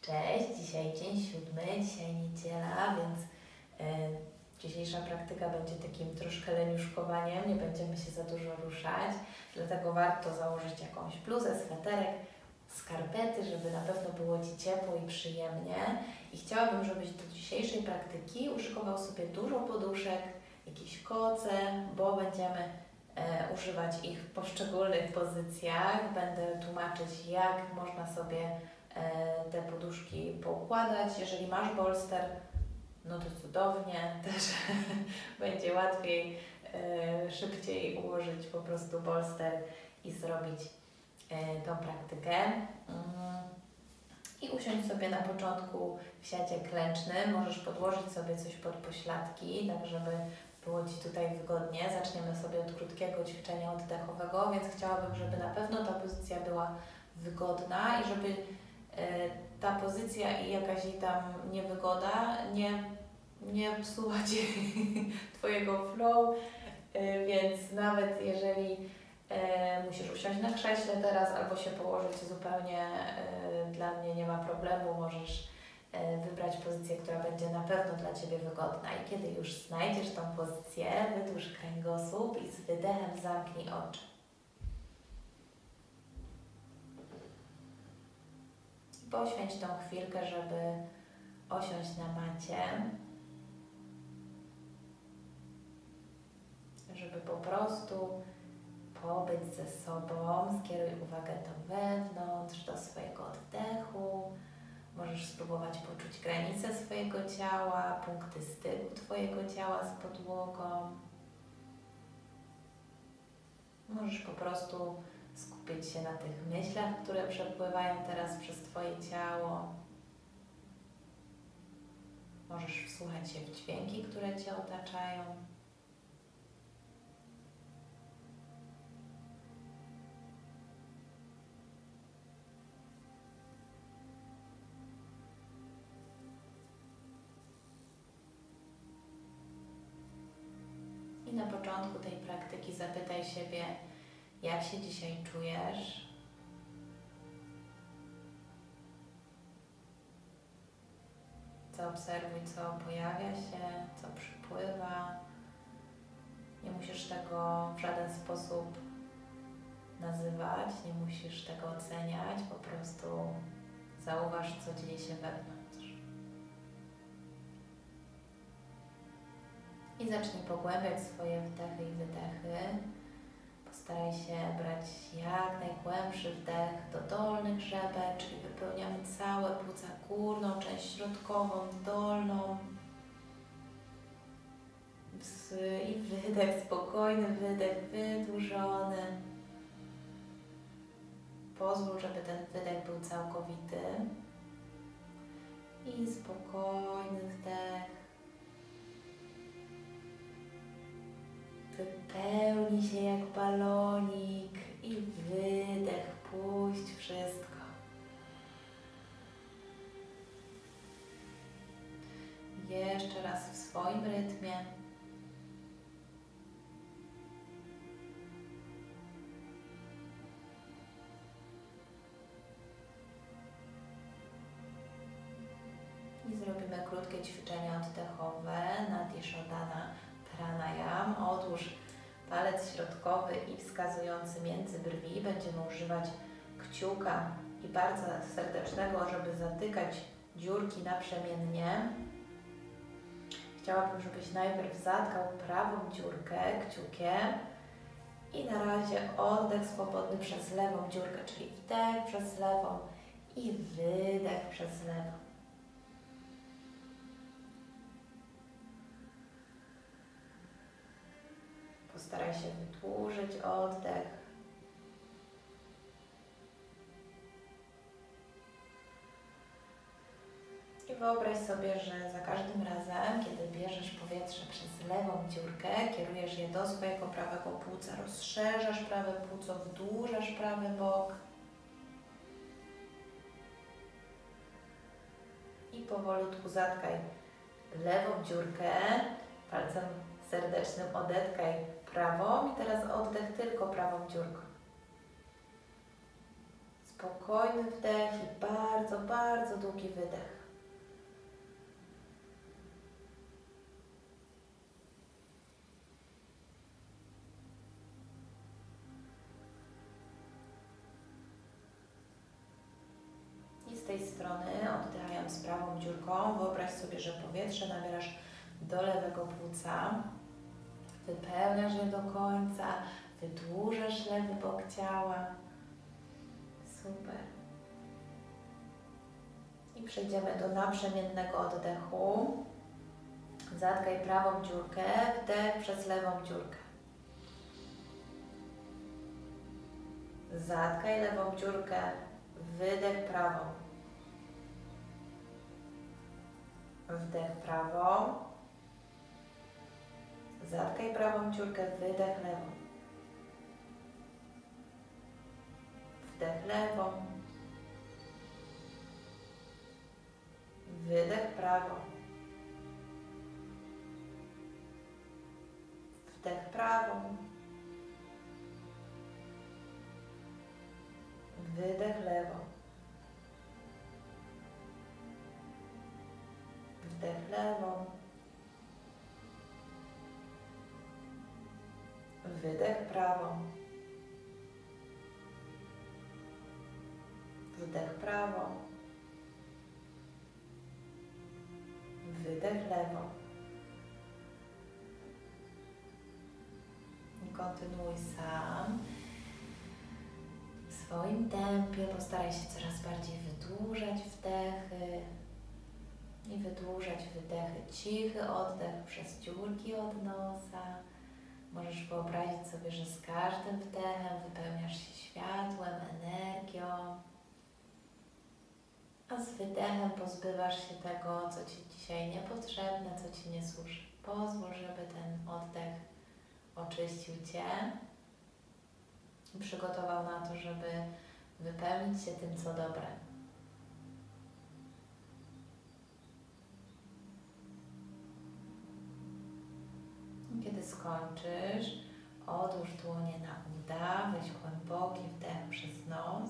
Cześć, dzisiaj dzień 7, dzisiaj niedziela, więc dzisiejsza praktyka będzie takim troszkę leniuszkowaniem, nie będziemy się za dużo ruszać, dlatego warto założyć jakąś bluzę, sweterek, skarpety, żeby na pewno było Ci ciepło i przyjemnie. I chciałabym, żebyś do dzisiejszej praktyki uszykował sobie dużo poduszek, jakieś koce, bo będziemy używać ich w poszczególnych pozycjach. Będę tłumaczyć, jak można sobie te poduszki poukładać. Jeżeli masz bolster, no to cudownie, też będzie łatwiej, szybciej ułożyć po prostu bolster i zrobić tą praktykę. I usiądź sobie na początku w siadzie klęcznym. Możesz podłożyć sobie coś pod pośladki, tak żeby było Ci tutaj wygodnie. Zaczniemy sobie od krótkiego ćwiczenia oddechowego, więc chciałabym, żeby na pewno ta pozycja była wygodna i żeby ta pozycja i jakaś jej tam niewygoda nie psuła Ci Twojego flow, więc nawet jeżeli musisz usiąść na krześle teraz albo się położyć zupełnie, dla mnie nie ma problemu, możesz wybrać pozycję, która będzie na pewno dla Ciebie wygodna. I kiedy już znajdziesz tą pozycję, wydłuż kręgosłup i z wydechem zamknij oczy. Poświęć tą chwilkę, żeby osiąść na macie, żeby po prostu pobyć ze sobą. Skieruj uwagę do wewnątrz, do swojego oddechu. Możesz spróbować poczuć granice swojego ciała, punkty styku Twojego ciała z podłogą. Możesz po prostu skupić się na tych myślach, które przepływają teraz przez Twoje ciało. Możesz wsłuchać się w dźwięki, które Cię otaczają. I na początku tej praktyki zapytaj siebie, jak się dzisiaj czujesz? Zaobserwuj, co pojawia się, co przypływa. Nie musisz tego w żaden sposób nazywać, nie musisz tego oceniać, po prostu zauważ, co dzieje się wewnątrz. I zacznij pogłębiać swoje wdechy i wydechy. Postaraj się brać jak najgłębszy wdech do dolnych żeber, czyli wypełniamy całe płuca, górną część środkową, dolną. I wydech, spokojny wydech, wydłużony. Pozwól, żeby ten wydech był całkowity. I spokojny wdech. Wypełnij się jak balonik i wydech, puść wszystko. Jeszcze raz w swoim rytmie. I zrobimy krótkie ćwiczenia oddechowe, Nadi Shodhana Pranayam. Odłóż palec środkowy i wskazujący między brwi. Będziemy używać kciuka i bardzo serdecznego, żeby zatykać dziurki naprzemiennie. Chciałabym, żebyś najpierw zatkał prawą dziurkę kciukiem i na razie oddech swobodny przez lewą dziurkę, czyli wdech przez lewą i wydech przez lewą. Postaraj się wydłużyć oddech. I wyobraź sobie, że za każdym razem, kiedy bierzesz powietrze przez lewą dziurkę, kierujesz je do swojego prawego płuca, rozszerzasz prawe płuco, wydłużasz prawy bok. I powolutku zatkaj lewą dziurkę, palcem serdecznym odetkaj prawą i teraz oddech tylko prawą dziurką. Spokojny wdech i bardzo, bardzo długi wydech. I z tej strony, oddychając prawą dziurką, wyobraź sobie, że powietrze nabierasz do lewego płuca, wypełniasz je do końca, wydłużasz lewy bok ciała. Super. I przejdziemy do naprzemiennego oddechu. Zatkaj prawą dziurkę, wdech przez lewą dziurkę. Zatkaj lewą dziurkę, wydech prawą. Wdech prawą. Zatkaj prawą dziurkę, wydech lewą. Wdech lewą. Wydech prawą. Wdech prawą. Wydech lewą. Wdech lewą. Wydech prawą. Wdech prawą. Wydech lewą. I kontynuuj sam. W swoim tempie postaraj się coraz bardziej wydłużać wdechy i wydłużać wydechy. Cichy oddech przez dziurki od nosa. Możesz wyobrazić sobie, że z każdym wdechem wypełniasz się światłem, energią, a z wydechem pozbywasz się tego, co Ci dzisiaj niepotrzebne, co Ci nie służy. Pozwól, żeby ten oddech oczyścił Cię i przygotował na to, żeby wypełnić się tym, co dobre. Kiedy skończysz, odłóż dłonie na uda, weź głęboki wdech przez nos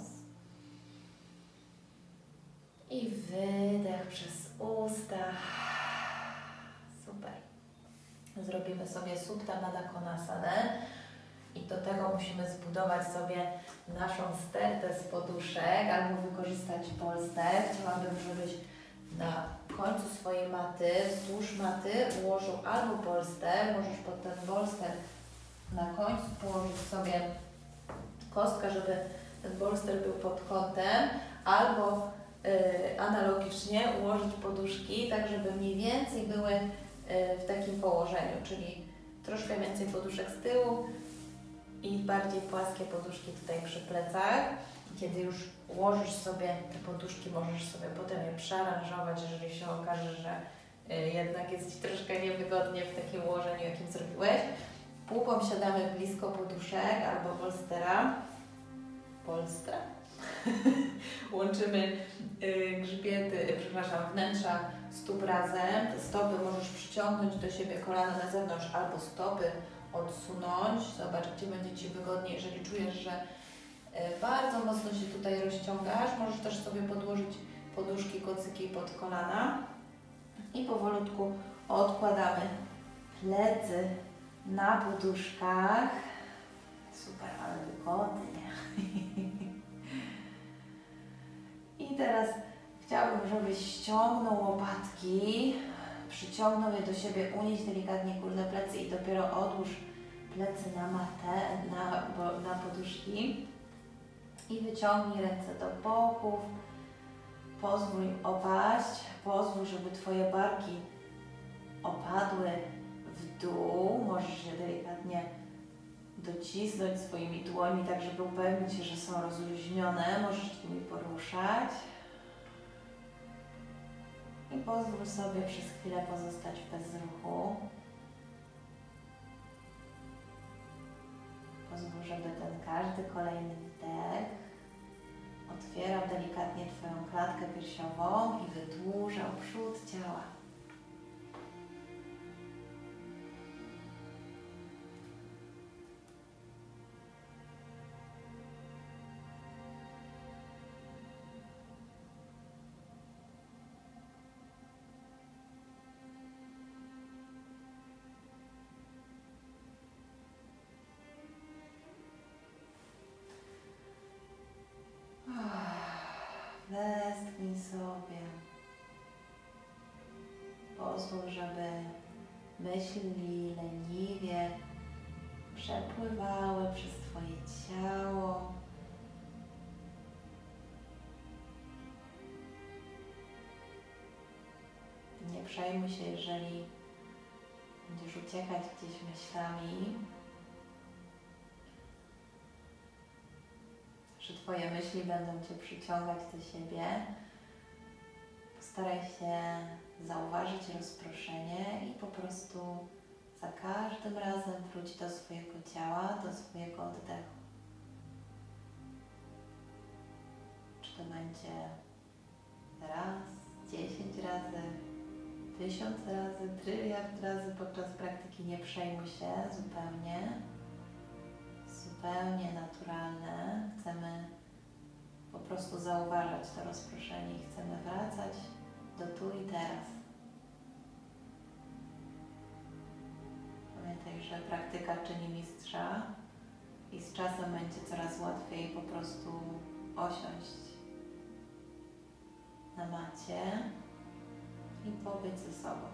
i wydech przez usta. Super. Zrobimy sobie Supta Baddha Konasanę i do tego musimy zbudować sobie naszą stertę z poduszek albo wykorzystać polster. Chciałabym, żebyś na końcu swojej maty, wzdłuż maty ułożył albo polster, możesz pod ten polster na końcu położyć sobie kostkę, żeby ten polster był pod kątem, albo analogicznie ułożyć poduszki, tak żeby mniej więcej były w takim położeniu, czyli troszkę więcej poduszek z tyłu i bardziej płaskie poduszki tutaj przy plecach. Kiedy już ułożysz sobie te poduszki, możesz sobie potem je przearanżować, jeżeli się okaże, że jednak jest Ci troszkę niewygodnie w takim ułożeniu, jakim zrobiłeś. Pupą siadamy blisko poduszek albo polstera. Polstra? Łączymy wnętrza stóp razem. Te stopy możesz przyciągnąć do siebie, kolana na zewnątrz albo stopy odsunąć. Zobacz, gdzie będzie Ci wygodniej. Jeżeli czujesz, że bardzo mocno się tutaj rozciągasz, możesz też sobie podłożyć poduszki, kocyki pod kolana i powolutku odkładamy plecy na poduszkach. Super, ale wygodnie. I teraz chciałabym, żebyś ściągnął łopatki, przyciągnął je do siebie, unieś delikatnie górne plecy i dopiero odłóż plecy na matę, na poduszki i wyciągnij ręce do boków. Pozwól im opaść, pozwól, żeby Twoje barki opadły w dół. Możesz się delikatnie docisnąć swoimi dłońmi, tak żeby upewnić się, że są rozluźnione. Możesz nimi poruszać. I pozwól sobie przez chwilę pozostać w bezruchu. Pozwól, żeby ten każdy kolejny wdech otwierał delikatnie Twoją klatkę piersiową i wydłużał przód ciała. Odetchnij sobie. Pozwól, żeby myśli leniwie przepływały przez Twoje ciało. Nie przejmuj się, jeżeli będziesz uciekać gdzieś myślami, że Twoje myśli będą Cię przyciągać do siebie. Postaraj się zauważyć rozproszenie i po prostu za każdym razem wróć do swojego ciała, do swojego oddechu. Czy to będzie raz, 10 razy, 1000 razy, tryliard razy podczas praktyki, nie przejmuj się zupełnie. Zupełnie naturalne. Chcemy po prostu zauważać to rozproszenie i chcemy wracać do tu i teraz. Pamiętaj, że praktyka czyni mistrza i z czasem będzie coraz łatwiej po prostu osiąść na macie i pobyć ze sobą.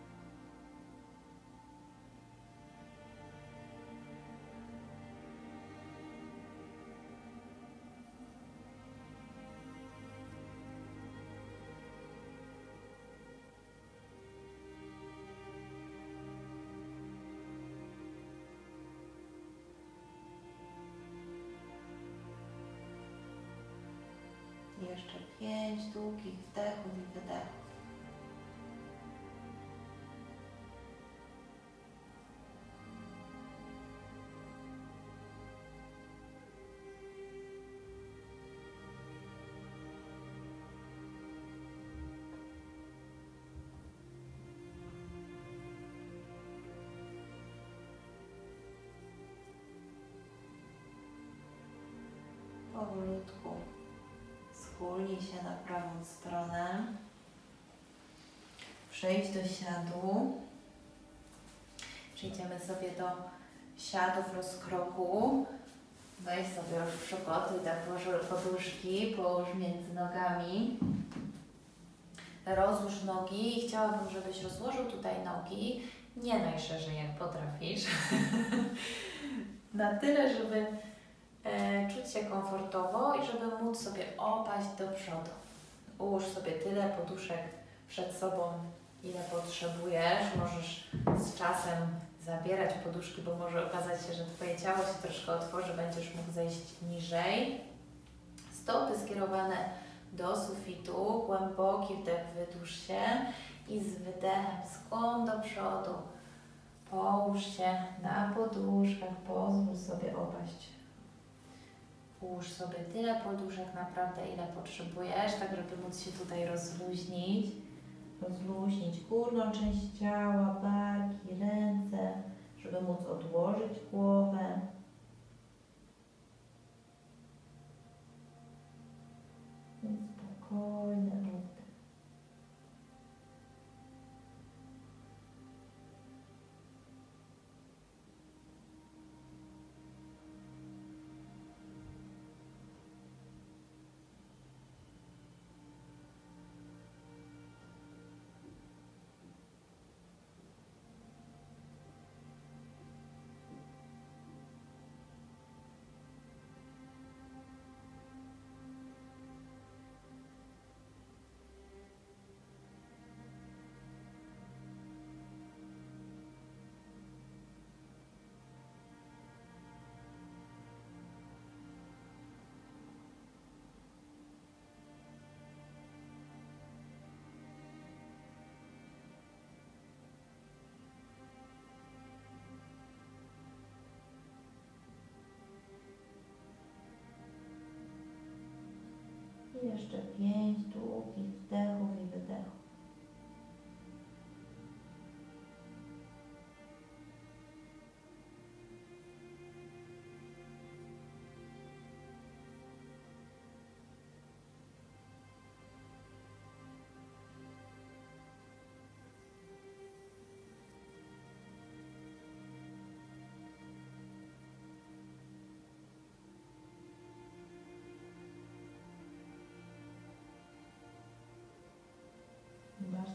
Jeszcze 5 długich wdechów i wydechów. Powolutku schulnij się na prawą stronę. Przejdź do siadu. Przejdziemy sobie do siadu w rozkroku. Weź sobie już przygotuj tak poduszki, połóż między nogami. Rozłóż nogi i chciałabym, żebyś rozłożył tutaj nogi nie najszerzej jak potrafisz. Na tyle, żeby czuć się komfortowo i żeby móc sobie opaść do przodu. Ułóż sobie tyle poduszek przed sobą, ile potrzebujesz. Możesz z czasem zabierać poduszki, bo może okazać się, że Twoje ciało się troszkę otworzy, będziesz mógł zejść niżej. Stopy skierowane do sufitu, głęboki wdech, wydłuż się i z wydechem skłon do przodu. Połóż się na poduszkach, pozwól sobie opaść. Ułóż sobie tyle poduszek naprawdę, ile potrzebujesz, tak żeby móc się tutaj rozluźnić. Rozluźnić górną część ciała, barki, ręce, żeby móc odłożyć głowę. Więc spokojny oddech. I jeszcze 5 długich wdechów i wydechów.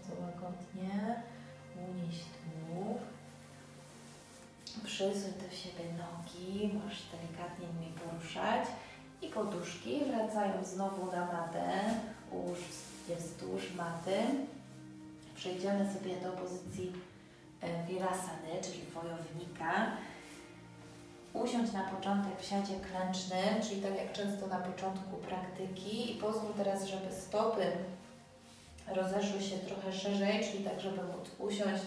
bardzo łagodnie. Unieś tułów. Przysuń do siebie nogi, możesz delikatnie nimi poruszać. I poduszki wracają znowu na matę. Ułóż je wzdłuż maty. Przejdziemy sobie do pozycji Virasany, czyli wojownika. Usiądź na początek w siadzie klęcznym, czyli tak jak często na początku praktyki. I pozwól teraz, żeby stopy rozeszły się trochę szerzej, czyli tak, żeby móc usiąść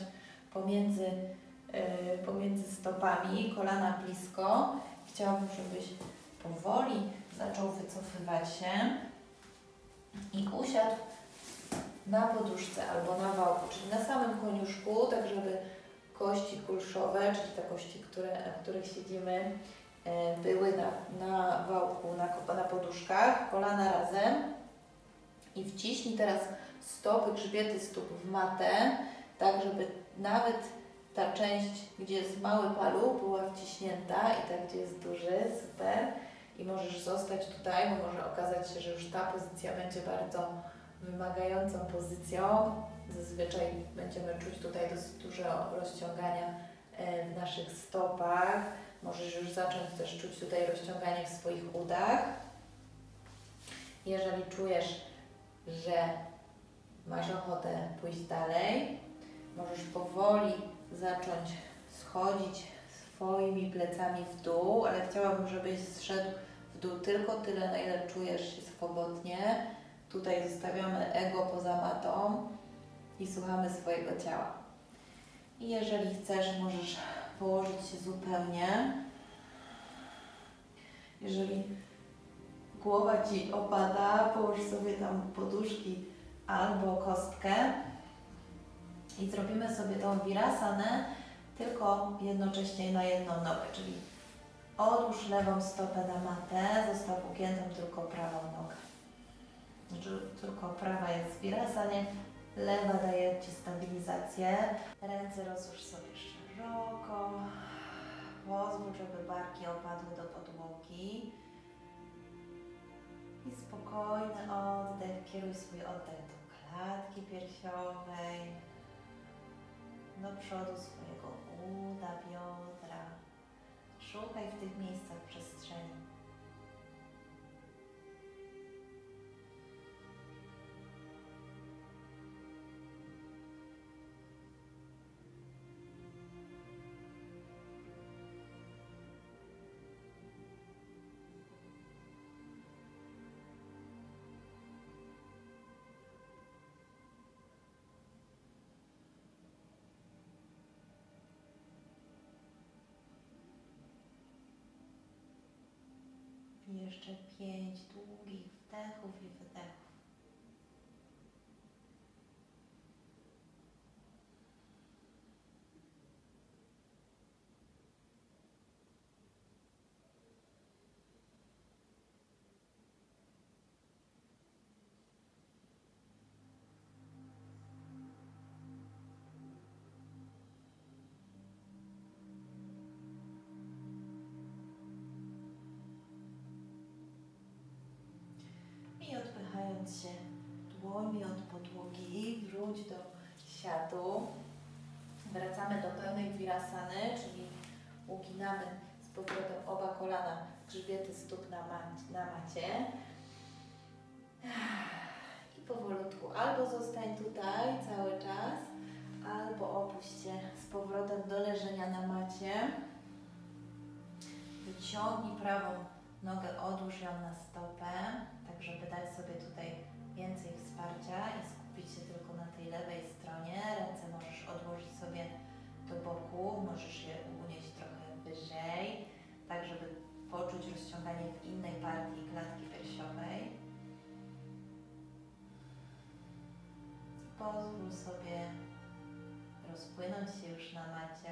pomiędzy stopami, kolana blisko. Chciałabym, żebyś powoli zaczął wycofywać się i usiadł na poduszce albo na wałku, czyli na samym koniuszku, tak żeby kości kulszowe, czyli te kości, na których siedzimy, były na wałku, na poduszkach, kolana razem. I wciśnij teraz stopy, grzbiety stóp w matę, tak żeby nawet ta część, gdzie jest mały paluch, była wciśnięta i ta, gdzie jest duży, super. I możesz zostać tutaj, bo może okazać się, że już ta pozycja będzie bardzo wymagającą pozycją. Zazwyczaj będziemy czuć tutaj dosyć duże rozciągania w naszych stopach. Możesz już zacząć też czuć tutaj rozciąganie w swoich udach. Jeżeli czujesz, że masz ochotę pójść dalej, możesz powoli zacząć schodzić swoimi plecami w dół, ale chciałabym, żebyś zszedł w dół tylko tyle, na ile czujesz się swobodnie. Tutaj zostawiamy ego poza matą i słuchamy swojego ciała. I jeżeli chcesz, możesz położyć się zupełnie. Jeżeli głowa Ci opada, połóż sobie tam poduszki albo kostkę i zrobimy sobie tą virasanę tylko jednocześnie na jedną nogę, czyli odłóż lewą stopę na matę, zostaw ugiętą tylko prawą nogę. Znaczy, tylko prawa jest w virasanie, lewa daje Ci stabilizację. Ręce rozłóż sobie szeroko, pozwól, żeby barki opadły do podłogi. I spokojny oddech, kieruj swój oddech do klatki piersiowej, do przodu swojego uda, biodra. Szukaj w tych miejscach przestrzeni. I jeszcze 5 długich wdechów i wydechów. I odpychając się dłońmi od podłogi, wróć do siadu. Wracamy do pełnej virasany, czyli uginamy z powrotem oba kolana, grzbiety stóp na macie. I powolutku albo zostań tutaj cały czas, albo opuść się z powrotem do leżenia na macie. Wyciągnij prawą nogę, odłóż ją na stopę, tak żeby dać sobie tutaj więcej wsparcia i skupić się tylko na tej lewej stronie. Ręce możesz odłożyć sobie do boku, możesz je unieść trochę wyżej, tak żeby poczuć rozciąganie w innej partii klatki piersiowej. Pozwól sobie rozpłynąć się już na macie.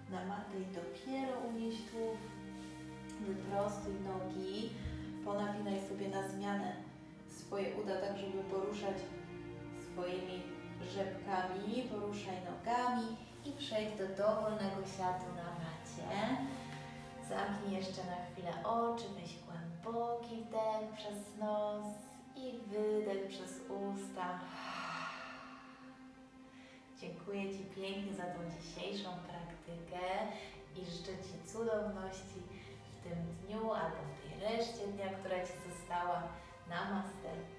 na matę i dopiero unieś tułów. Wyprostuj nogi, ponapinaj sobie na zmianę swoje uda, tak żeby poruszać swoimi rzepkami, poruszaj nogami i przejdź do dowolnego siadu na macie. Zamknij jeszcze na chwilę oczy, weź głęboki wdech przez nos i wydech przez usta. Dziękuję Ci pięknie za tą dzisiejszą praktykę i życzę Ci cudowności w tym dniu albo w tej reszcie dnia, która Ci została. Namaste.